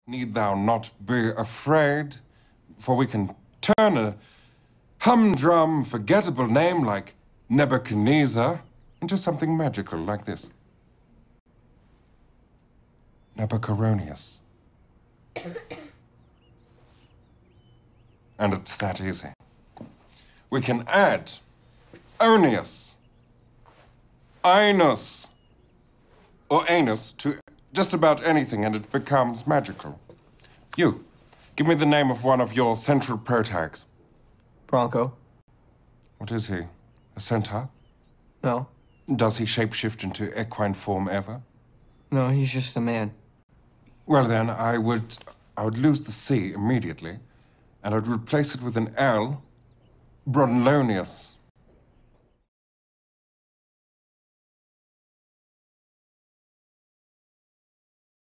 Need thou not be afraid, for we can turn a humdrum, forgettable name like Nebuchadnezzar into something magical like this. Nebuchadnezzar. And it's that easy. We can add Onius, Inus, or Anus to just about anything, and it becomes magical. You, give me the name of one of your central protags. Bronco. What is he? A centaur? No. Does he shapeshift into equine form ever? No, he's just a man. Well then, I would lose the C immediately, and I'd replace it with an L, Bronlonius.